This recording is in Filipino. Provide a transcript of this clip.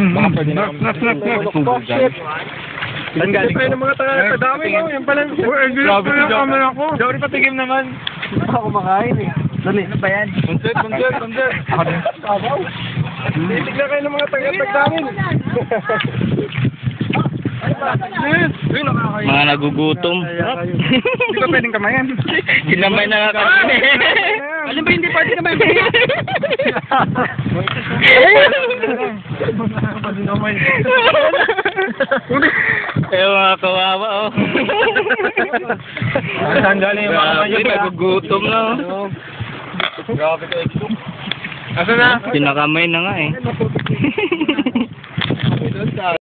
Baka pwede na kami. Saan galing kayo ng mga taga-dami mo? Yan pala. Grabe ko yung camera ko. Jory, patigim naman. Hindi pa kumakain eh. Dali, ano ba yan? Punset. Sabaw. Titignan kayo ng mga taga-dami. Mga nagugutom. Hindi ka pwedeng kamayan. Sinamay na nga kami. Alam ba hindi pwede kamayan? Kaya mga kawawa, oh. Saan galing yung mga Grabe, nagugutom na, oh. Grabe ka, Exo. Asa na? Pinakamay na nga, eh.